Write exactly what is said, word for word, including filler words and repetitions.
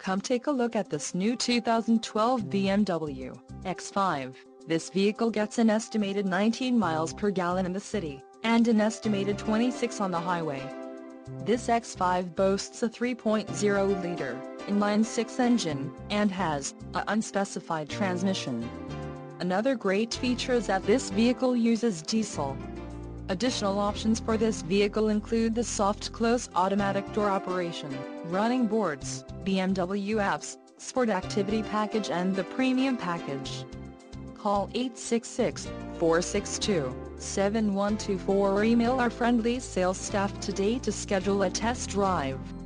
Come take a look at this new two thousand twelve B M W X five. This vehicle gets an estimated nineteen miles per gallon in the city, and an estimated twenty-six on the highway. This X five boasts a three point oh liter inline-six engine, and has a unspecified transmission. Another great feature is that this vehicle uses diesel. Additional options for this vehicle include the soft-close automatic door operation, running boards, B M W apps, Sport Activity Package and the Premium Package. Call eight six six, four six two, seven one two four or email our friendly sales staff today to schedule a test drive.